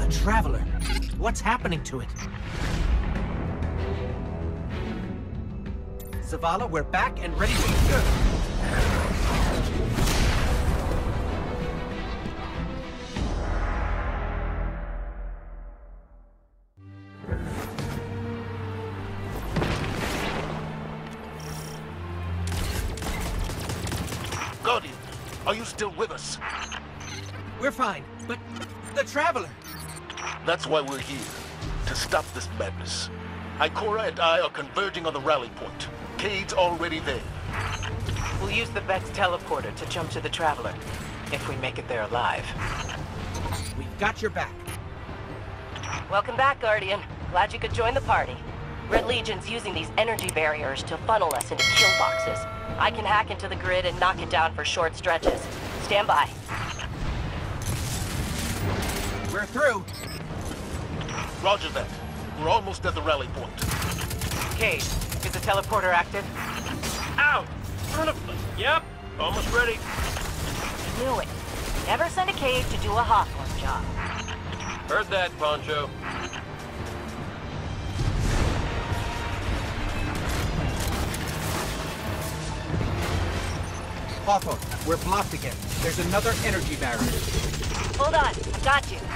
The Traveler. What's happening to it? Zavala, we're back and ready to... Guardian, are you still with us? We're fine, but the Traveler... That's why we're here, to stop this madness. Ikora and I are converging on the rally point. Cade's already there. We'll use the Vex teleporter to jump to the Traveler, if we make it there alive. We've got your back. Welcome back, Guardian. Glad you could join the party. Red Legion's using these energy barriers to funnel us into kill boxes. I can hack into the grid and knock it down for short stretches. Stand by. We're through. Roger that. We're almost at the rally point. Cade, is the teleporter active? Ow! Son of a... Yep, almost ready. Knew it. Never send a cave to do a Hawthorne job. Heard that, Poncho. Hawthorne, we're blocked again. There's another energy barrier. Hold on, I've got you.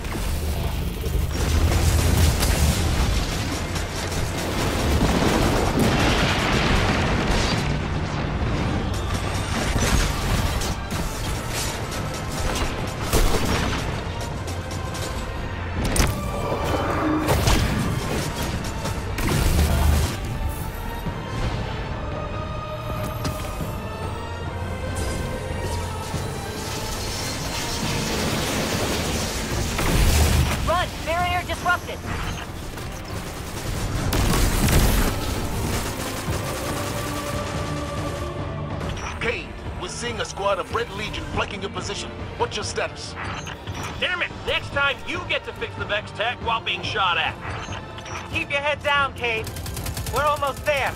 Disrupted. Cade, we're seeing a squad of Red Legion flanking your position. What's your status? Damn it! Next time you get to fix the Vex tech while being shot at. Keep your head down, Cade. We're almost there.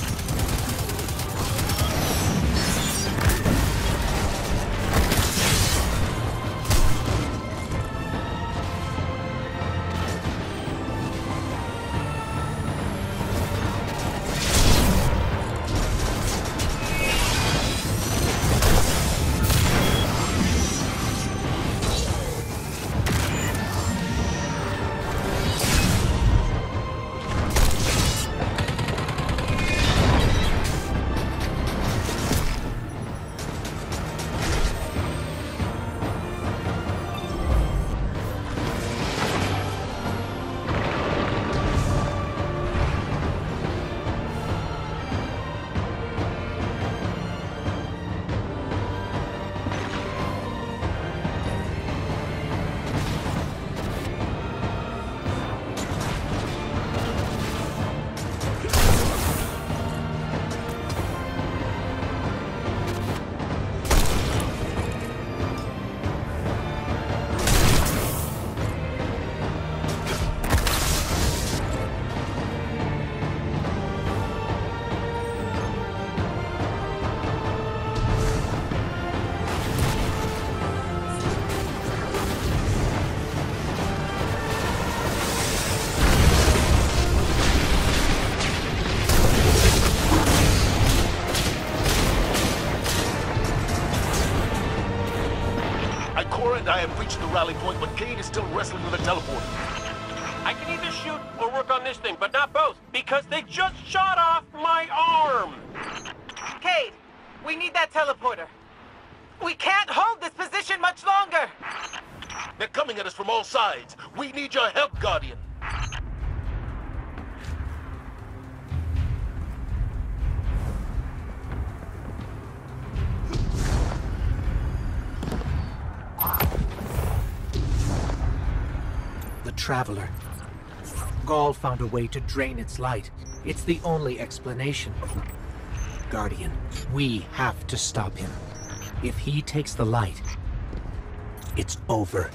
I have reached the rally point, but Cade is still wrestling with a teleporter. I can either shoot or work on this thing, but not both, because they just shot off my arm! Cade, we need that teleporter. We can't hold this position much longer! They're coming at us from all sides. We need your help, Guardian. The Traveler. Gaul found a way to drain its light. It's the only explanation. Guardian, we have to stop him. If he takes the light, it's over.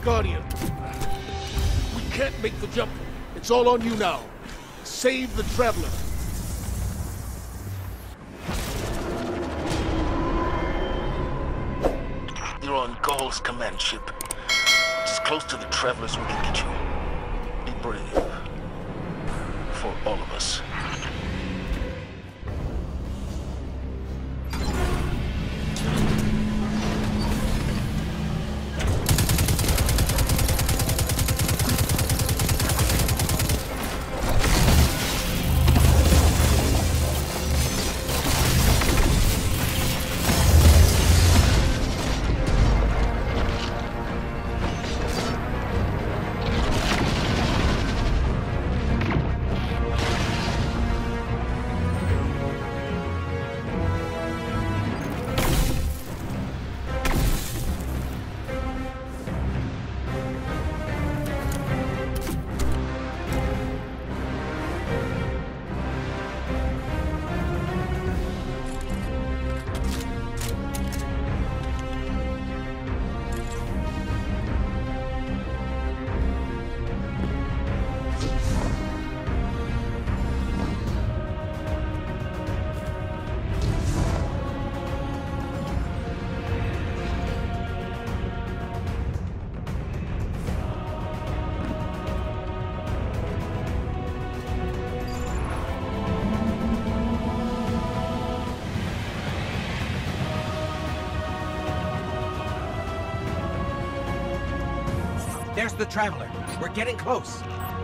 Guardian. We can't make the jump. It's all on you now. Save the Traveler. You're on Gaul's command ship. As close to the Traveler as we can get you. Be brave. For all of us. There's the Traveler. We're getting close.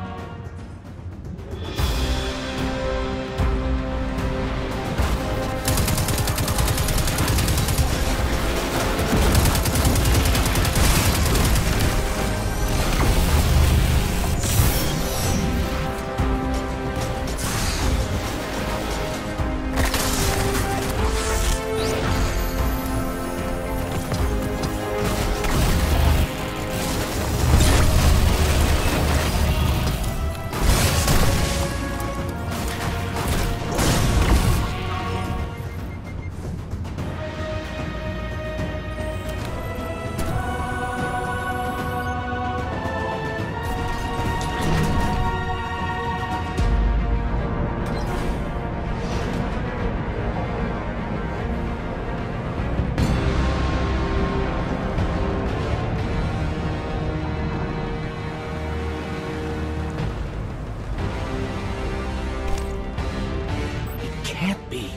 Can't be.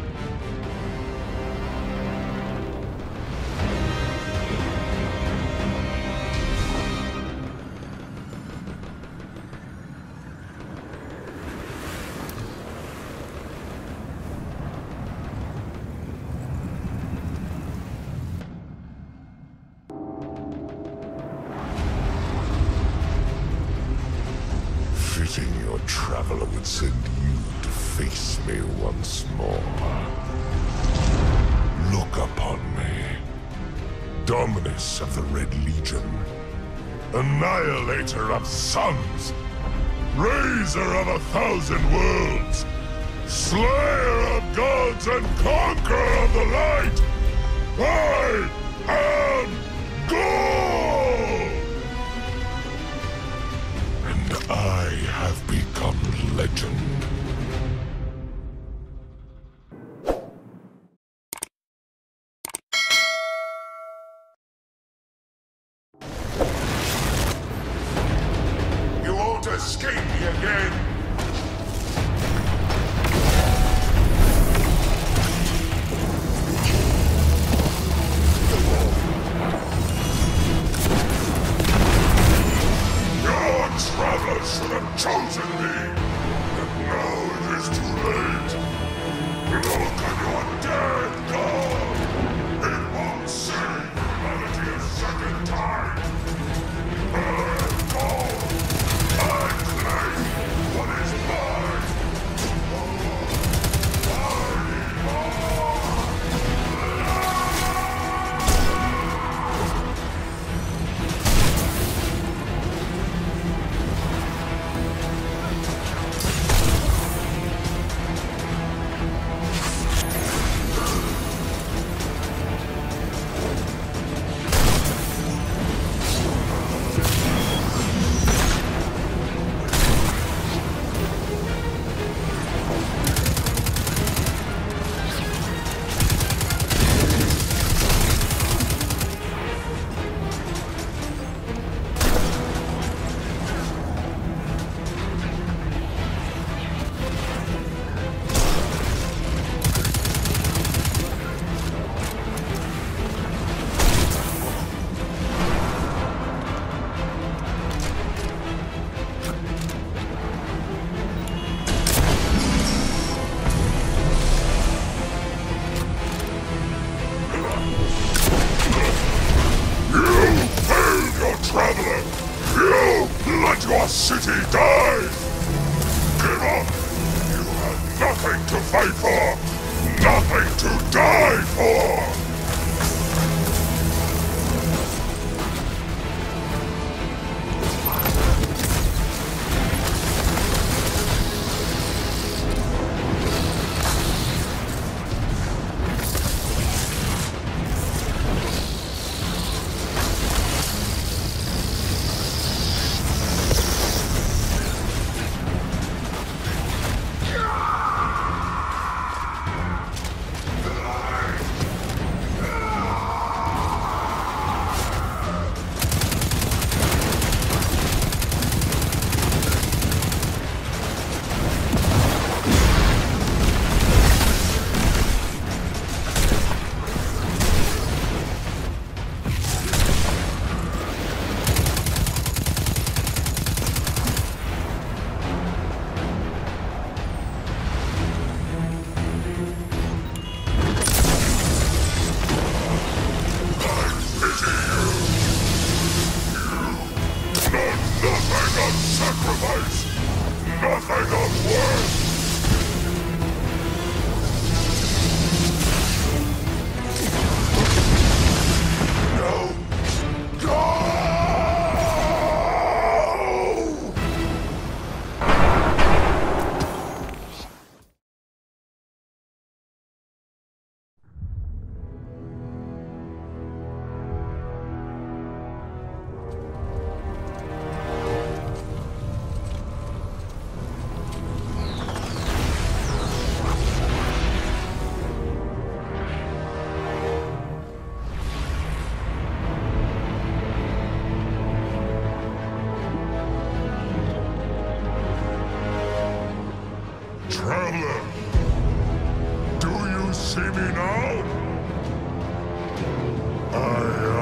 Fitting your Traveler would send you to face me once more. Look upon me. Dominus of the Red Legion. Annihilator of suns. Raiser of 1,000 worlds. Slayer of gods and conqueror of the light. I am Gaul! And I have become legend. You won't escape me again! Your Traveler should have chosen me! But now it is too late! Look at your dead God! It won't save humanity a second time! I claim what You let your city die! Give up! You have nothing to fight for! Nothing to die for! Traveler, do you see me now? I